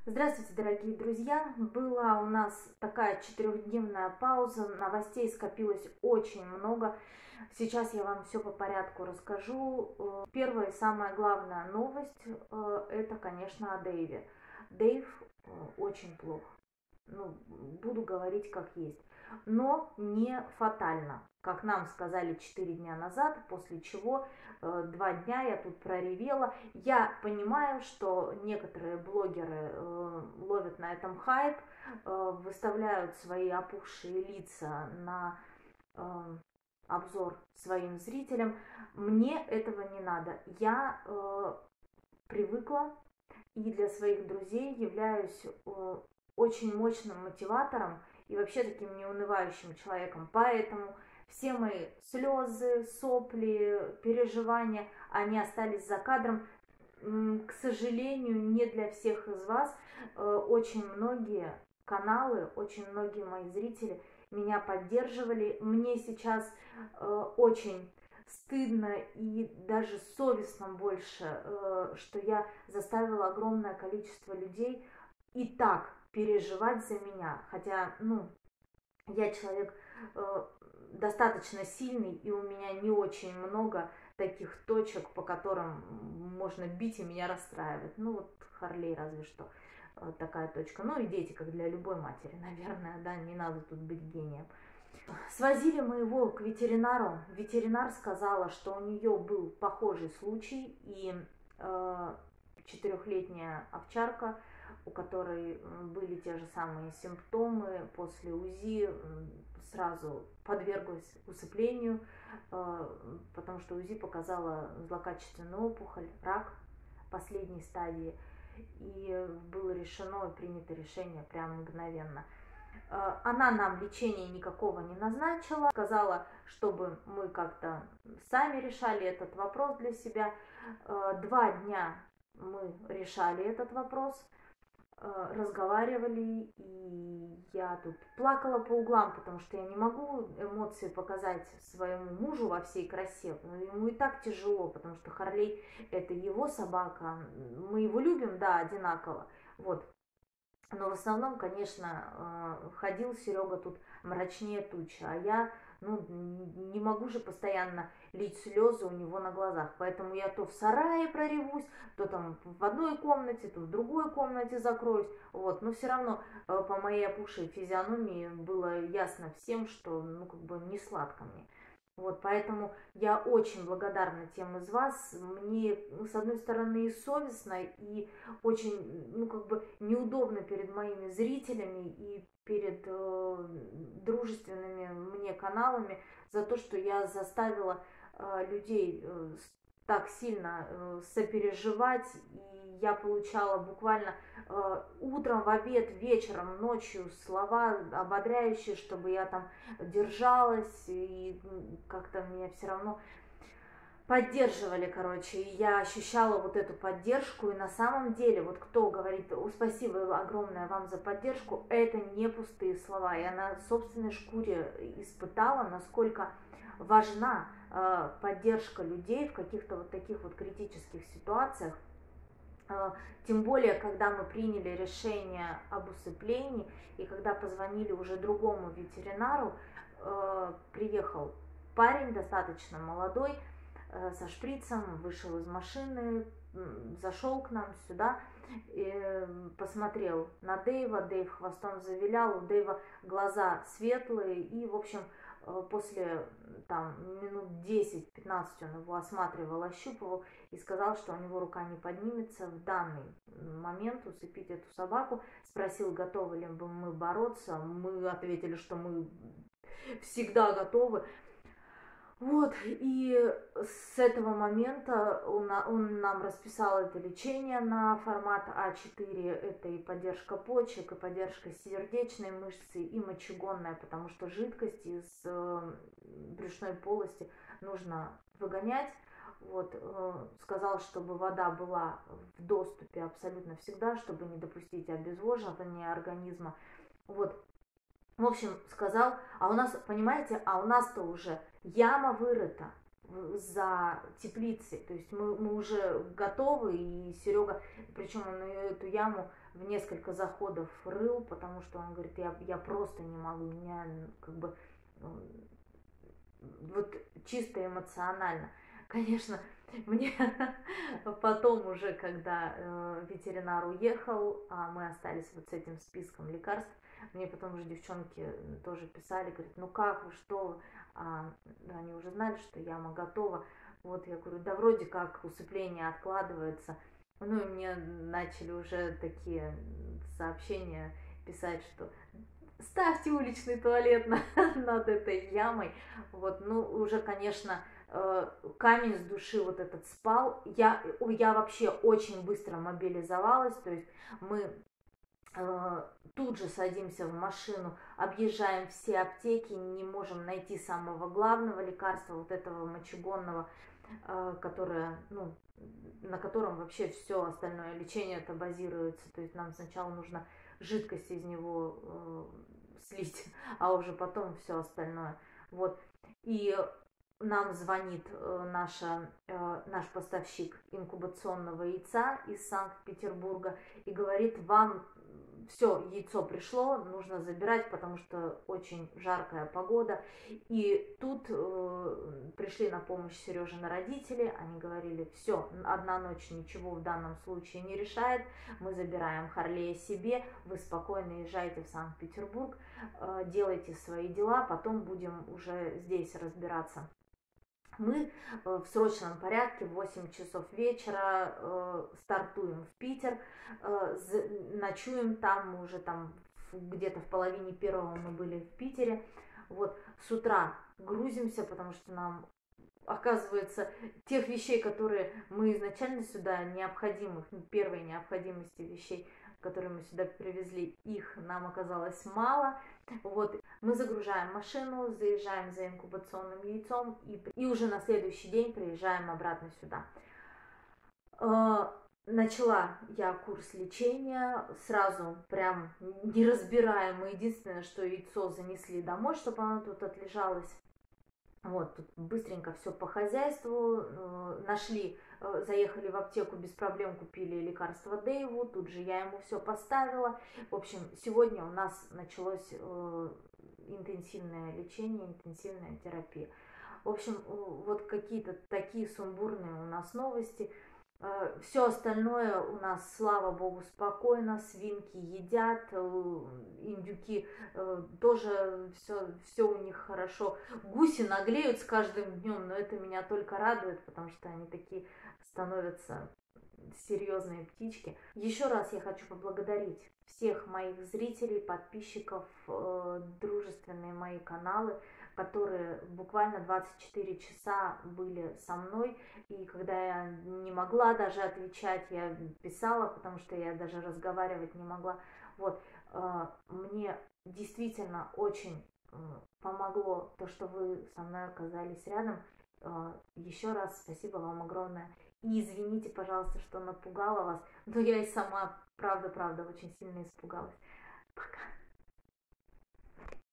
Здравствуйте, дорогие друзья! Была у нас такая 4-дневная пауза, новостей скопилось очень много. Сейчас я вам все по порядку расскажу. Первая и самая главная новость, это, конечно, о Дэйве. Дэйв очень плох. Буду говорить как есть. Но не фатально, как нам сказали 4 дня назад, после чего 2 дня я тут проревела. Я понимаю, что некоторые блогеры ловят на этом хайп, выставляют свои опухшие лица на обзор своим зрителям. Мне этого не надо. Я привыкла и для своих друзей являюсь очень мощным мотиватором и вообще таким неунывающим человеком. Поэтому все мои слезы, сопли, переживания, они остались за кадром. К сожалению, не для всех из вас. Очень многие каналы, очень многие мои зрители меня поддерживали. Мне сейчас очень стыдно и даже совестно больше, что я заставила огромное количество людей и так переживать за меня. Хотя, я человек достаточно сильный, и у меня не очень много таких точек, по которым можно бить и меня расстраивать. Вот Харлей разве что такая точка. И дети, как для любой матери, наверное, да, не надо тут быть гением. Свозили мы его к ветеринару. Ветеринар сказала, что у нее был похожий случай, и 4-летняя овчарка, у которой были те же самые симптомы, после УЗИ сразу подверглась усыплению, потому что УЗИ показала злокачественную опухоль, рак последней стадии, и было решено, принято решение прямо мгновенно. Она нам лечения никакого не назначила, сказала, чтобы мы как-то сами решали этот вопрос для себя. 2 дня мы решали этот вопрос, разговаривали, и я тут плакала по углам, потому что я не могу эмоции показать своему мужу во всей красе, ему и так тяжело, потому что Харлей это его собака, мы его любим, да, одинаково, но в основном, конечно, ходил Серега тут мрачнее тучи, а я, не могу же постоянно лить слезы у него на глазах, поэтому я то в сарае проревусь, то там в одной комнате, то в другой комнате закроюсь, но все равно по моей опухшей физиономии было ясно всем, что, не сладко мне. Поэтому я очень благодарна тем из вас. Мне, с одной стороны, и совестно, и очень, неудобно перед моими зрителями и перед дружественными мне каналами за то, что я заставила людей так сильно сопереживать, и я получала буквально утром, в обед, вечером, ночью слова ободряющие, чтобы я там держалась, и как-то меня все равно поддерживали, короче, и я ощущала вот эту поддержку, и на самом деле, кто говорит: спасибо огромное вам за поддержку, это не пустые слова, я на собственной шкуре испытала, насколько важна поддержка людей в каких-то таких критических ситуациях, тем более, когда мы приняли решение об усыплении, и когда позвонили уже другому ветеринару, приехал парень достаточно молодой, со шприцем, вышел из машины, зашел к нам сюда, посмотрел на Дэйва, Дэйв хвостом завилял, у Дэйва глаза светлые, и, в общем, после минут 10-15 он его осматривал, ощупывал и сказал, что у него рука не поднимется в данный момент усыпить эту собаку. Спросил, готовы ли бы мы бороться. Мы ответили, что мы всегда готовы. И с этого момента он нам расписал это лечение на формат А4. Это и поддержка почек, и поддержка сердечной мышцы, и мочегонная, потому что жидкость из брюшной полости нужно выгонять. Сказал, чтобы вода была в доступе абсолютно всегда, чтобы не допустить обезвоживания организма. В общем, сказал, а у нас, понимаете, у нас-то уже яма вырыта. за теплицей. То есть мы уже готовы, и Серега, причем он эту яму в несколько заходов рыл, потому что он говорит, я просто не могу, меня как бы вот чисто эмоционально. Конечно, мне потом уже, когда ветеринар уехал, а мы остались вот с этим списком лекарств, мне потом уже девчонки тоже писали, говорят, ну как вы, что вы? Они уже знали, что яма готова. Вот я говорю, да вроде как усыпление откладывается. Ну и мне начали уже такие сообщения писать, что ставьте уличный туалет над этой ямой. Вот, ну, уже, конечно, камень с души вот этот спал. Я вообще очень быстро мобилизовалась, то есть мы тут же садимся в машину, объезжаем все аптеки, не можем найти самого главного лекарства, вот этого мочегонного, которое, ну, на котором вообще все остальное лечение это базируется. То есть нам сначала нужно жидкость из него слить, а уже потом все остальное. Вот. И нам звонит наш поставщик инкубационного яйца из Санкт-Петербурга и говорит, вам все, яйцо пришло, нужно забирать, потому что очень жаркая погода. И тут пришли на помощь Сережины родители, они говорили, все, одна ночь ничего в данном случае не решает, мы забираем Харлея себе, вы спокойно езжайте в Санкт-Петербург, делайте свои дела, потом будем уже здесь разбираться. Мы в срочном порядке в 8 часов вечера стартуем в Питер, ночуем там, мы уже там где-то в половине первого мы были в Питере. Вот с утра грузимся, потому что нам, оказывается, тех вещей, которые мы изначально сюда необходимых, первой необходимости вещей, которые мы сюда привезли, их нам оказалось мало. Вот, мы загружаем машину, заезжаем за инкубационным яйцом и уже на следующий день приезжаем обратно сюда. Начала я курс лечения, сразу прям не разбирая, мы единственное, что яйцо занесли домой, чтобы оно тут отлежалось. Вот, тут быстренько все по хозяйству, нашли, заехали в аптеку, без проблем купили лекарство Дэйву, тут же я ему все поставила. В общем, сегодня у нас началось интенсивное лечение, интенсивная терапия. В общем, вот какие-то такие сумбурные у нас новости. Все остальное у нас, слава богу, спокойно, свинки едят, индюки тоже все у них хорошо. Гуси наглеют с каждым днем, но это меня только радует, потому что они такие становятся серьезные птички. Еще раз я хочу поблагодарить всех моих зрителей, подписчиков, дружественные мои каналы, которые буквально 24 часа были со мной, и когда я не могла даже отвечать, я писала, потому что я даже разговаривать не могла. Вот, мне действительно очень помогло то, что вы со мной оказались рядом. Еще раз спасибо вам огромное. И извините, пожалуйста, что напугала вас, но я и сама, правда, очень сильно испугалась. Пока.